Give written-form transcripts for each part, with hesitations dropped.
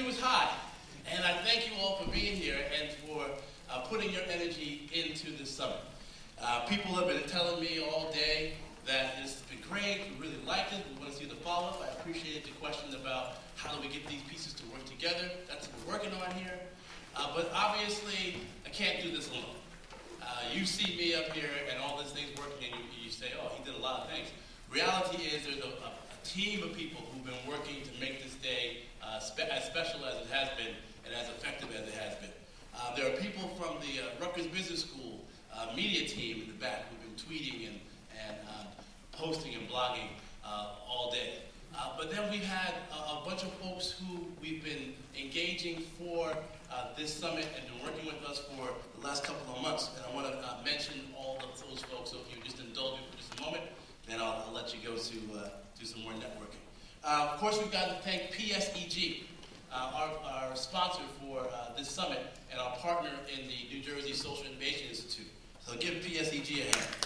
was high, and I thank you all for being here and for putting your energy into this summit. People have been telling me all day that this has been great, we really liked it, we want to see the follow-up. I appreciated the question about how do we get these pieces to work together. That's what we're working on here. But obviously, I can't do this alone. You see me up here and all these things working, and you say, oh, he did a lot of things. Reality is there's a team of people who've been working to make this day as special as it has been and as effective as it has been. There are people from the Rutgers Business School media team in the back who've been tweeting and posting and blogging all day. But then we've had a bunch of folks who we've been engaging for this summit and been working with us for the last couple of months. And I want to mention all of those folks, so if you just indulge me for just a moment, then I'll let you go to do some more networking. Of course, we've got to thank PSEG, our sponsor for this summit and our partner in the New Jersey Social Innovation Institute. So give PSEG a hand.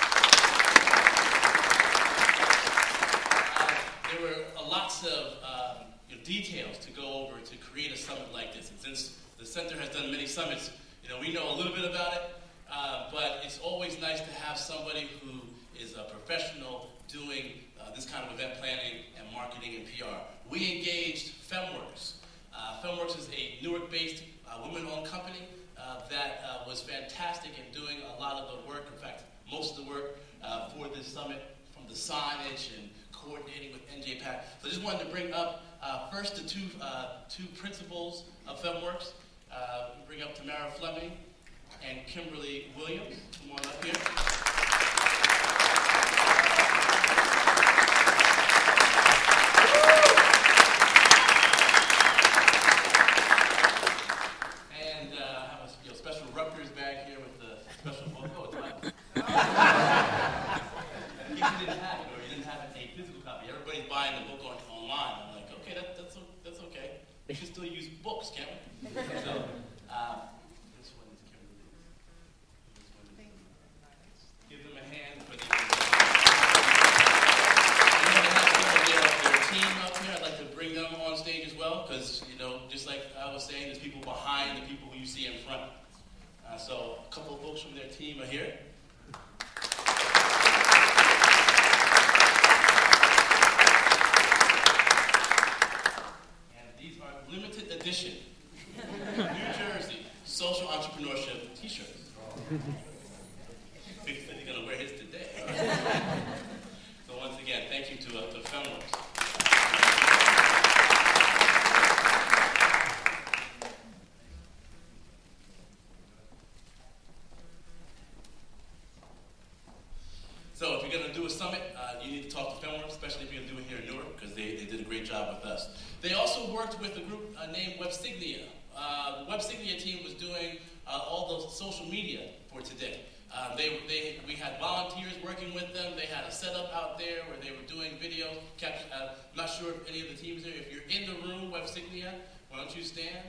There were lots of details to go over to create a summit like this. And since the center has done many summits, we know a little bit about it, but it's always nice to have somebody who is a professional doing this kind of event planning and marketing and PR. We engaged FemWorks. FemWorks is a Newark-based women-owned company that was fantastic in doing a lot of the work, in fact, most of the work for this summit, from the signage and coordinating with NJPAC. So I just wanted to bring up first the two principals of FemWorks. Bring up Tamara Fleming and Kimberly Williams. Come on up here. And I have a special Rutgers bag here with the special book. Oh, it's mine. In case you didn't have it, or you didn't have a physical copy. Everybody's buying the book online. I'm like, okay, that's okay. We can still use books, can't we? So, this one is Kimberly. This one is. Give them a hand for the. Their team up here. I'd like to bring them on stage as well, because just like I was saying, there's people behind the people who you see in front. So a couple of folks from their team are here. Limited edition New Jersey Social Entrepreneurship t-shirts. Big City's going to wear his today. So once again, thank you to FemWorks. So if you're going to do a summit, you need to talk to FemWorks, especially if you're going to do it here in Newark, because they did a great job with us. They also worked with a group named Websignia. The Websignia team was doing all the social media for today. We had volunteers working with them. They had a setup out there where they were doing video capture. I'm not sure if any of the teams there. If you're in the room, Websignia, why don't you stand?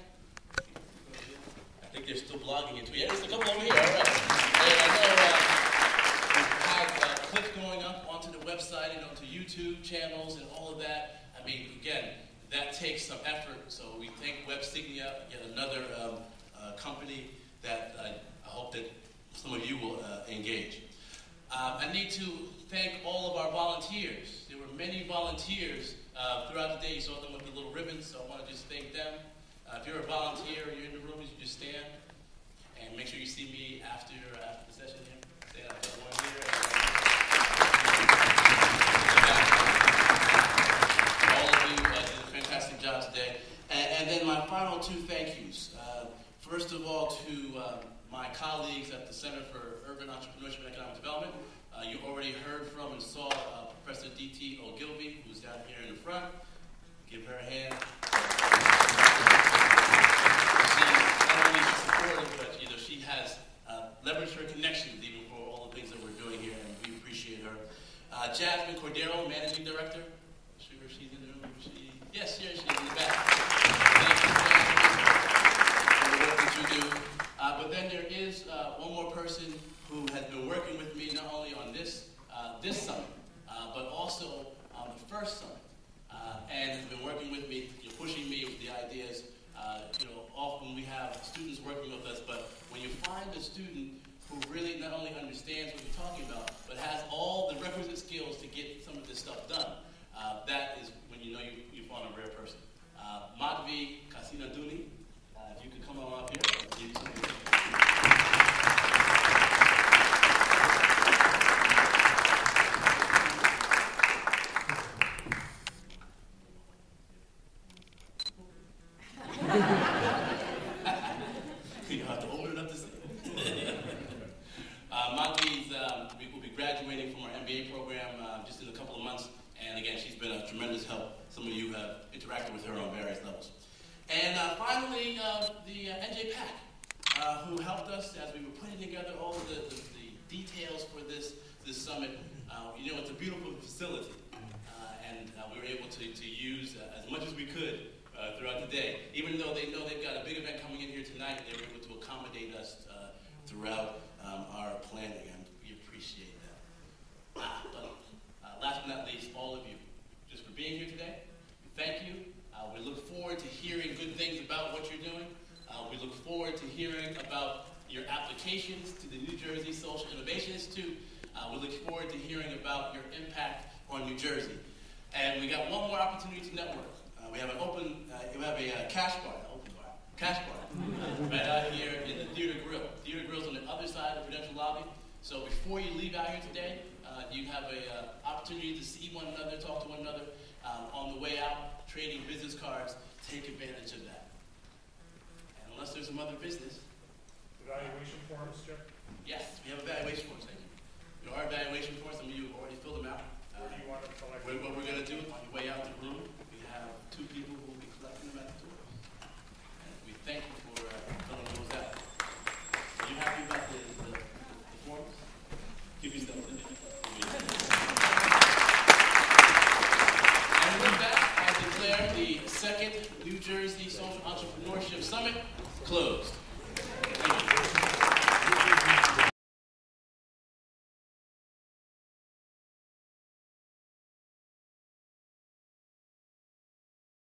I think they're still blogging into it. Yeah, there's a couple over here. All right. And I know we had clips going up onto the website and onto YouTube channels and all of that. I mean, again, that takes some effort, so we thank Websignia, yet another company that I hope that some of you will engage. I need to thank all of our volunteers. There were many volunteers throughout the day. You saw them with the little ribbons, so I want to just thank them. If you're a volunteer or you're in the room, you just stand and make sure you see me after the session here. Stand up, everyone here. All of you did a fantastic job today. And then my final two thank yous. First of all, to my colleagues at the Center for Urban Entrepreneurship and Economic Development. You already heard from and saw Professor D.T. Ogilvy, who's down here in the front. Give her a hand. She's not only supportive, but she has leveraged her connections even for all the things that we're doing here, and we appreciate her. Jasmine Cordero, Managing Director. I'm sure she's in the room. Yes, here she is in the back. Thank you for the work that you do. But then there is one more person who has been working with me not only on this summit, but also on the first summit, and has been working with me, ideas. Often we have students working with us, but when you find a student who really not only understands what you're talking about, but has all the requisite skills to get some of this stuff done, that is when you know you found a rare person. Madhvi Kasinaduni, if you could come on up here. I'll give you some you have to open it up to see it. Madhvi will be graduating from our MBA program just in a couple of months. And again, she's been a tremendous help. Some of you have interacted with her on various levels. And finally, the NJPAC, who helped us as we were putting together all of the details for this summit. It's a beautiful facility. And we were able to use as much as we could throughout the day. Even though they know they've got a big event coming in here tonight, they were able to accommodate us throughout our planning, and we appreciate that. Last but not least, all of you, just for being here today, thank you. We look forward to hearing good things about what you're doing. We look forward to hearing about your applications to the New Jersey Social Innovation Institute. We look forward to hearing about your impact on New Jersey. And we got one more opportunity to network. We have a cash bar right out here in the Theater Grill. Theater Grill's on the other side of the Prudential Lobby. So before you leave out here today, you have an opportunity to see one another, talk to one another on the way out, trading business cards. Take advantage of that. And unless there's some other business. Evaluation forms, Jeff? Yes, we have evaluation forms, thank you. There are evaluation forms. Some of you have already filled them out. Where do you want to collect them? What we're going to do on your way out the room, we have 2 people who will be collecting them at the door. And we thank you for filling those out. Are you happy about the forms? Give yourself a minute. And with that, I declare the second New Jersey Social Entrepreneurship Summit closed.